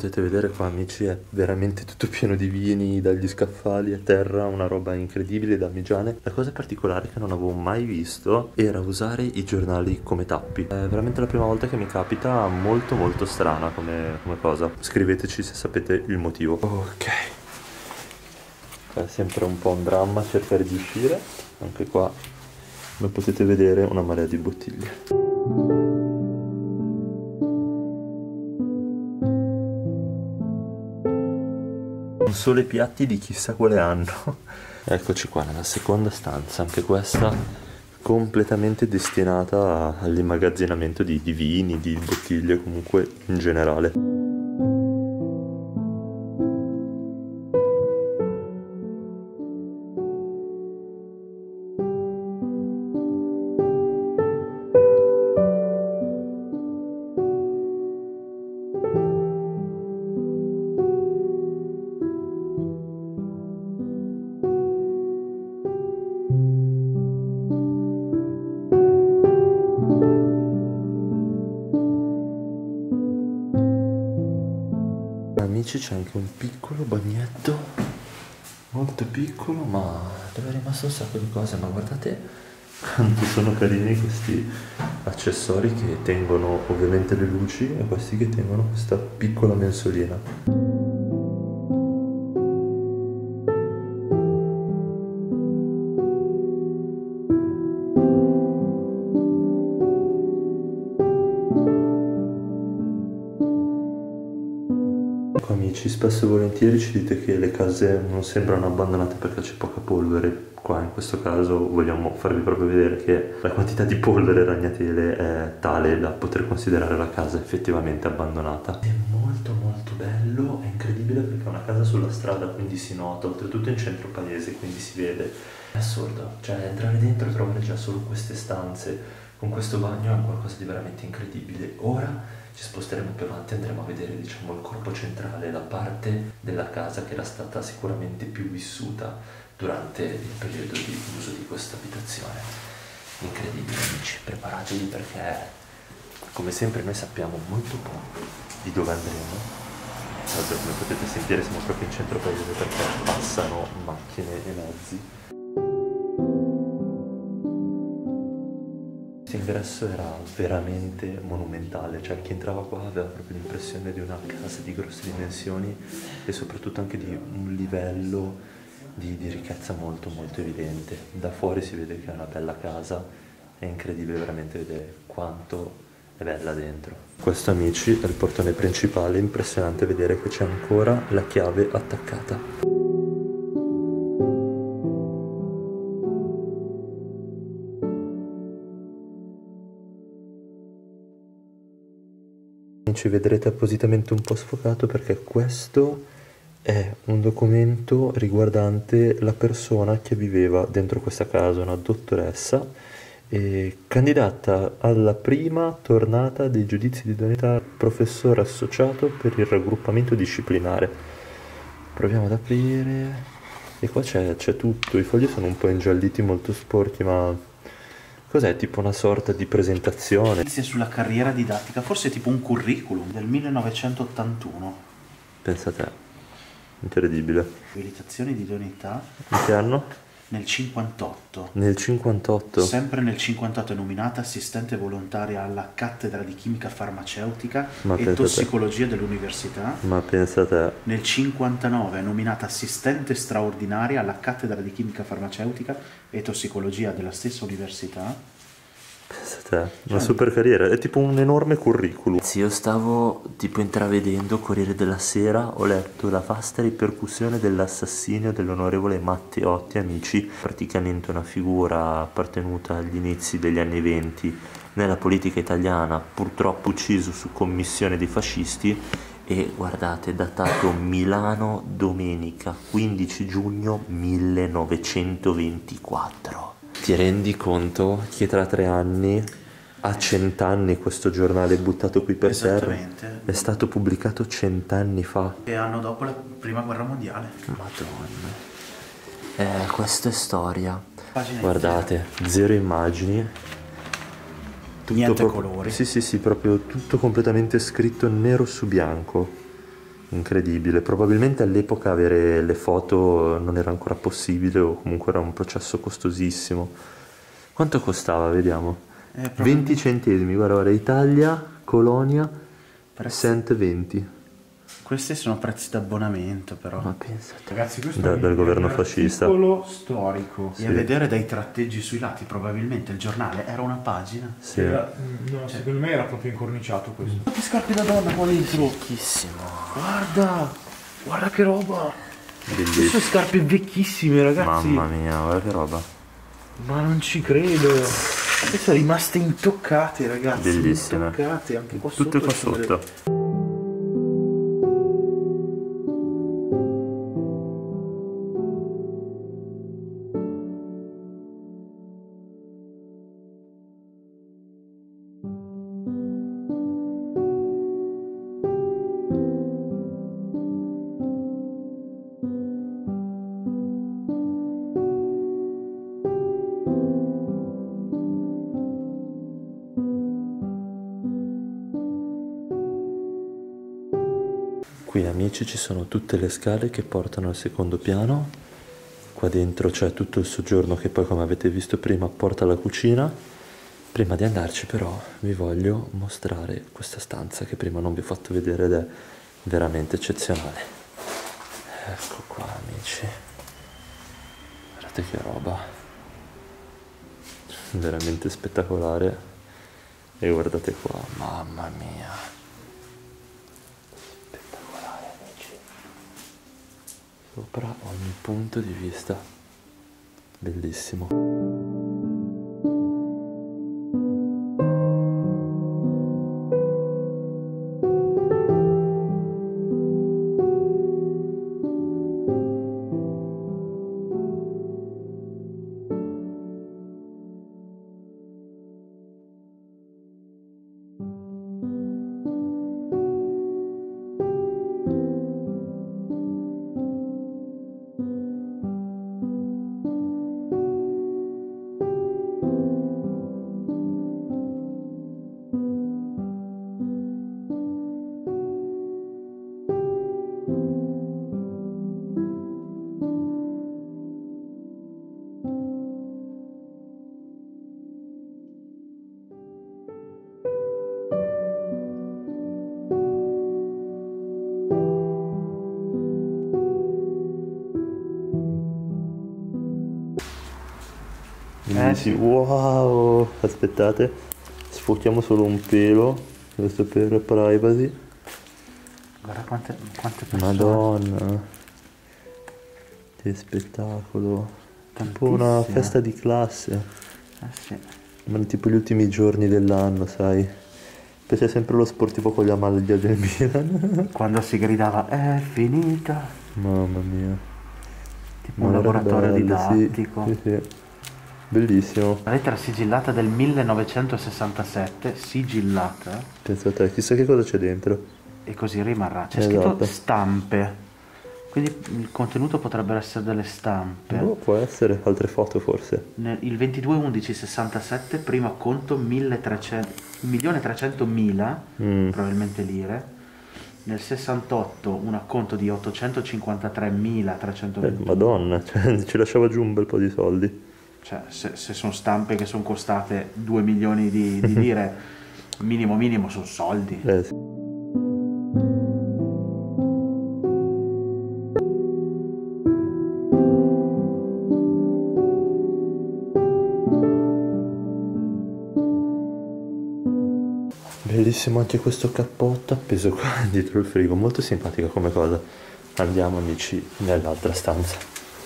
potete vedere qua, amici, è veramente tutto pieno di vini, dagli scaffali a terra, una roba incredibile, damigiane. La cosa particolare che non avevo mai visto era usare i giornali come tappi. È veramente la prima volta che mi capita, molto molto strana come cosa. Scriveteci se sapete il motivo. Ok. È sempre un po' un dramma cercare di uscire. Anche qua, come potete vedere, una marea di bottiglie. Non solo i piatti di chissà quale anno. Eccoci qua nella seconda stanza, anche questa completamente destinata all'immagazzinamento di vini, di bottiglie, comunque in generale. Amici, c'è anche un piccolo bagnetto, molto piccolo, ma dove è rimasto un sacco di cose. Ma guardate quanto sono carini questi accessori che tengono ovviamente le luci e questi che tengono questa piccola mensolina. Amici, spesso e volentieri ci dite che le case non sembrano abbandonate perché c'è poca polvere. Qua in questo caso vogliamo farvi proprio vedere che la quantità di polvere e ragnatele è tale da poter considerare la casa effettivamente abbandonata. È molto molto bello, è incredibile perché è una casa sulla strada, quindi si nota, oltretutto in centro paese, quindi si vede. È assurdo, cioè entrare dentro e trovare già solo queste stanze con questo bagno è qualcosa di veramente incredibile. Ora ci sposteremo più avanti e andremo a vedere, diciamo, il corpo centrale, la parte della casa che era stata sicuramente più vissuta durante il periodo di uso di questa abitazione. Incredibile, amici, preparatevi perché come sempre noi sappiamo molto poco di dove andremo. Tra l'altro, come potete sentire, siamo proprio in centro paese perché passano macchine e mezzi. L'ingresso era veramente monumentale, cioè chi entrava qua aveva proprio l'impressione di una casa di grosse dimensioni e soprattutto anche di un livello di ricchezza molto molto evidente. Da fuori si vede che è una bella casa, è incredibile veramente vedere quanto è bella dentro. Questo, amici, è il portone principale, impressionante vedere che c'è ancora la chiave attaccata. Ci vedrete appositamente un po' sfocato perché questo è un documento riguardante la persona che viveva dentro questa casa, una dottoressa, candidata alla prima tornata dei giudizi di idoneità professore associato per il raggruppamento disciplinare. Proviamo ad aprire e qua c'è tutto, i fogli sono un po' ingialliti, molto sporchi, ma cos'è? Tipo una sorta di presentazione? Inizia sulla carriera didattica, forse tipo un curriculum del 1981. Pensa a te, incredibile. Abilitazione di idoneità. In che anno? Nel 58. Nel 58? Sempre nel 58 è nominata assistente volontaria alla cattedra di chimica farmaceutica Ma e tossicologia dell'università. Ma pensa a te. Nel 59 è nominata assistente straordinaria alla cattedra di chimica farmaceutica e tossicologia della stessa università. Pensa a te, una super carriera, è tipo un enorme curriculum. Sì, io stavo tipo intravedendo Corriere della Sera, ho letto la vasta ripercussione dell'assassinio dell'onorevole Matteotti, amici, praticamente una figura appartenuta agli inizi degli anni '20 nella politica italiana, purtroppo ucciso su commissione dei fascisti. E guardate, datato Milano, domenica 15 giugno 1924. Ti rendi conto che tra 3 anni, a 100 anni, questo giornale buttato qui per terra è stato pubblicato 100 anni fa? E anno dopo la prima guerra mondiale. Madonna. Questa è storia. Pagina Guardate, zero immagini. Niente colori. Sì, proprio tutto completamente scritto nero su bianco. incredibile. Probabilmente all'epoca avere le foto non era ancora possibile o comunque era un processo costosissimo. Quanto costava? Vediamo. 20 centesimi, guarda, Italia, Colonia, cent 20. Questi sono prezzi d'abbonamento, però. Ma pensate. Ragazzi, questo Dal governo fascista. articolo storico. E a vedere dai tratteggi sui lati, probabilmente il giornale era una pagina. Sì. No, secondo me era proprio incorniciato questo. Che scarpe da donna qua dentro. Vecchissimo. Guarda che roba. Bellissimo. Queste scarpe vecchissime, ragazzi. Mamma mia, guarda che roba. Ma non ci credo. Queste sono rimaste intoccate, ragazzi. Bellissime. Intoccate, anche qua Tutte qua sono delle- sotto. Qui amici ci sono tutte le scale che portano al secondo piano, qua dentro c'è tutto il soggiorno che poi come avete visto prima porta alla cucina. Prima di andarci però vi voglio mostrare questa stanza che prima non vi ho fatto vedere ed è veramente eccezionale. Ecco qua amici, guardate che roba, veramente spettacolare e guardate qua, mamma mia. Sopra ogni punto di vista, bellissimo. Sì. Wow, aspettate, sfochiamo solo un pelo, questo per privacy. Guarda quante persone. Madonna, che spettacolo, tipo una Tantissime. festa di classe, Sì. ma tipo gli ultimi giorni dell'anno, sai. Poi c'è sempre lo sportivo con la maglia del Milan. Quando si gridava è finita. Mamma mia. Tipo un Ma guarda laboratorio che bello, didattico. Sì, sì. Bellissimo. La lettera sigillata del 1967, sigillata, Pensa a te, chissà che cosa c'è dentro. e così rimarrà. C'è Esatto. scritto stampe, quindi il contenuto potrebbero essere delle stampe. Oh, può essere, altre foto forse. Il 22/11/67, primo acconto 1.300.000, probabilmente lire. Nel 68 un acconto di 853.320. Madonna, cioè, ci lasciava giù un bel po' di soldi. Cioè, se sono stampe che sono costate 2 milioni di lire, minimo sono soldi. Sì. Bellissimo anche questo cappotto appeso qua dietro il frigo, molto simpatica come cosa. Andiamo amici nell'altra stanza.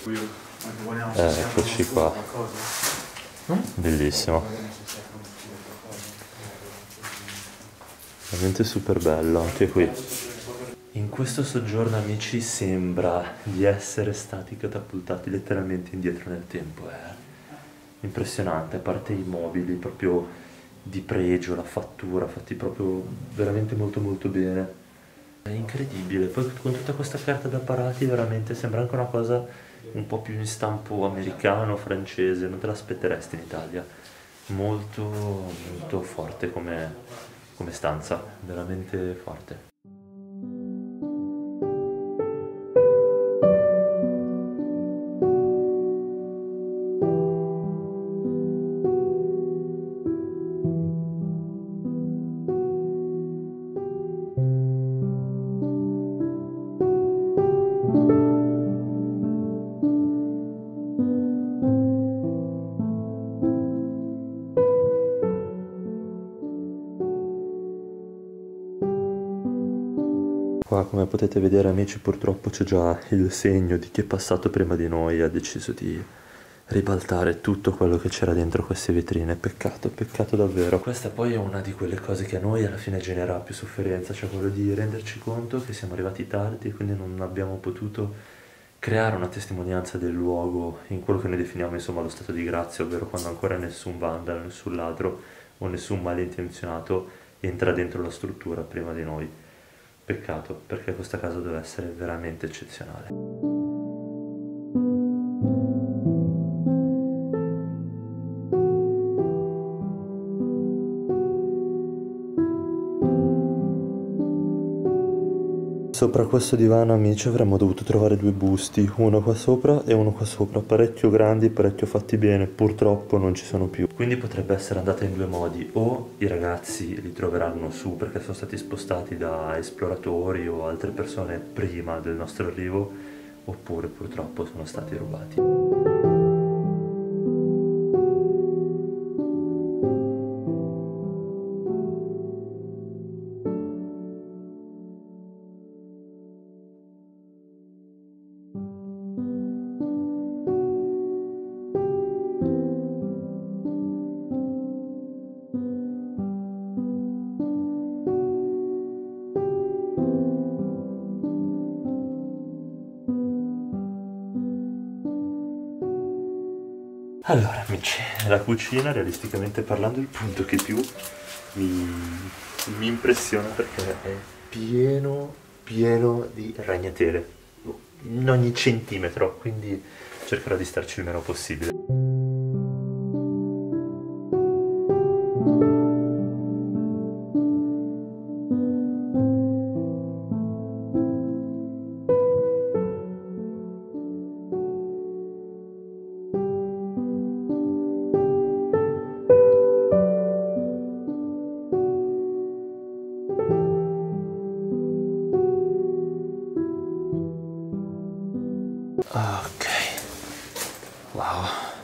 Eccoci qua. Bellissimo. Veramente super bello anche qui. In questo soggiorno amici sembra di essere stati catapultati letteralmente indietro nel tempo. È impressionante, a parte i mobili proprio di pregio, la fattura, fatti proprio veramente molto molto bene. È incredibile, poi con tutta questa carta d'apparati veramente sembra anche una cosa un po' più in stampo americano, francese, non te l'aspetteresti in Italia. Molto molto forte come stanza, veramente forte. Qua, come potete vedere amici, purtroppo c'è già il segno di chi è passato prima di noi e ha deciso di ribaltare tutto quello che c'era dentro queste vetrine. Peccato, peccato davvero. Questa poi è una di quelle cose che a noi alla fine genera più sofferenza, cioè quello di renderci conto che siamo arrivati tardi e quindi non abbiamo potuto creare una testimonianza del luogo in quello che noi definiamo insomma lo stato di grazia, ovvero quando ancora nessun vandalo, nessun ladro o nessun malintenzionato entra dentro la struttura prima di noi. Peccato, perché questa casa deve essere veramente eccezionale. Sopra questo divano amici avremmo dovuto trovare due busti, uno qua sopra e uno qua sopra, parecchio grandi, parecchio fatti bene, purtroppo non ci sono più. Quindi potrebbe essere andata in due modi: o i ragazzi li troveranno su perché sono stati spostati da esploratori o altre persone prima del nostro arrivo, oppure purtroppo sono stati rubati. Allora amici, la cucina realisticamente parlando è il punto che più mi impressiona perché è pieno di ragnatele in ogni centimetro, quindi cercherò di starci il meno possibile. Ok, wow,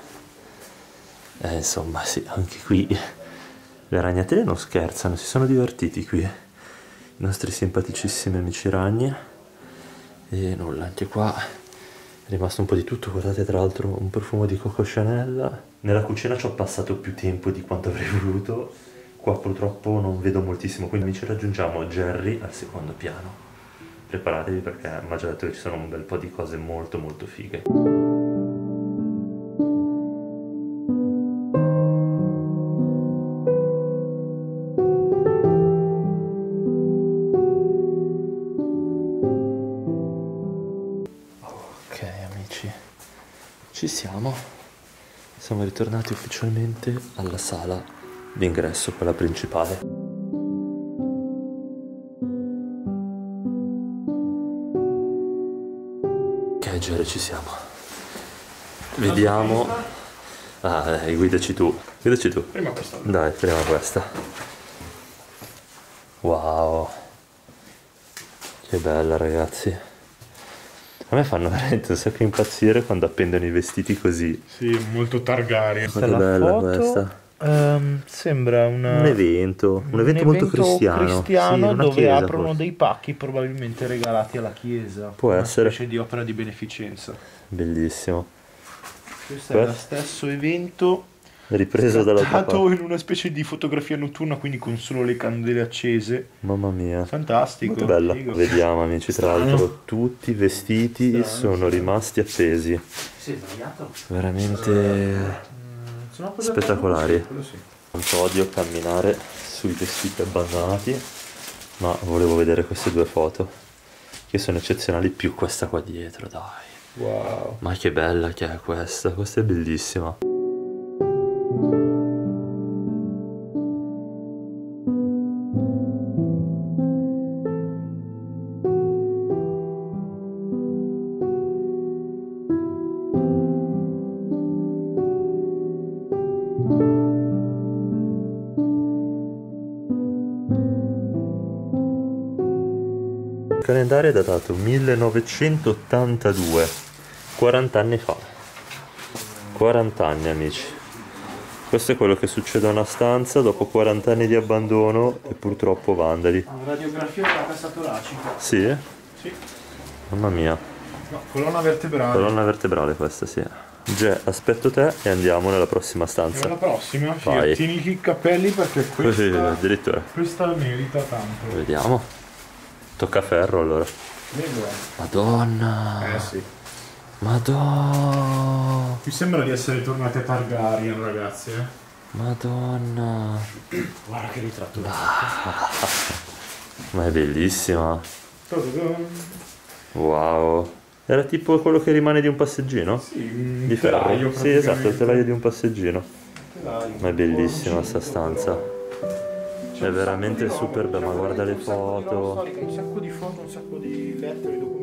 insomma sì, anche qui le ragnatele non scherzano, si sono divertiti qui i nostri simpaticissimi amici ragni. E nulla, anche qua è rimasto un po' di tutto. Guardate, tra l'altro un profumo di Coco Chanel. Nella cucina ci ho passato più tempo di quanto avrei voluto, qua purtroppo non vedo moltissimo, quindi ci raggiungiamo Jerry al secondo piano. Preparatevi perché mi ha già detto che ci sono un bel po' di cose molto fighe. Ok amici, ci siamo ritornati ufficialmente alla sala d'ingresso, quella principale. Jerry, ci siamo. Vediamo. Ah, guidaci tu. Guidaci tu. Prima questa. Dai, prima questa. Wow. Che bella, ragazzi. A me fanno veramente un sacco impazzire quando appendono i vestiti così. Sì, molto Targaryen. Che bella questa. Sembra Un evento molto cristiano. Sì, dove chiesa, aprono forse. dei pacchi probabilmente regalati alla chiesa. Può essere. Una specie di opera di beneficenza. Bellissimo. Questo è lo stesso evento Ripreso dall'altra scattato parte. in una specie di fotografia notturna, quindi con solo le candele accese. Mamma mia. Fantastico. Molto bella. Figo. Vediamo amici, tra l'altro tutti i vestiti sono rimasti appesi. Sì, sbagliato. Veramente Sono appoggiato spettacolari. quello sì. Quanto odio camminare sui vestiti abbandonati, ma volevo vedere queste due foto che sono eccezionali, più questa qua dietro, dai. Wow. Ma che bella che è questa è bellissima. Il calendario è datato 1982, 40 anni fa. 40 anni amici. Questo è quello che succede a una stanza dopo 40 anni di abbandono e purtroppo vandali. Radiografia della cassa toracica. Sì? Sì. Mamma mia. No, colonna vertebrale. Colonna vertebrale questa, sì. Ge, aspetto te e andiamo nella prossima E stanza. alla prossima, Vai. tieni i capelli perché questa, Addirittura. questa merita tanto. Vediamo. Tocca ferro allora. Vedo. Madonna. Sì. Madonna. Mi sembra di essere tornati a Targaryen, ragazzi. Madonna. Guarda che ritratto. Ma è bellissima. Ta-da-dam. Wow. Era tipo quello che rimane di un passeggino? Sì, un Di ferro? telaio, Sì, esatto, il praticamente. telaio di un passeggino. Telaio. Ma è bellissima sta stanza. C'è È un veramente sacco di roba, super bella, ma guarda le Un sacco di roba foto. storica, un sacco di foto, un sacco di lettere, documenti.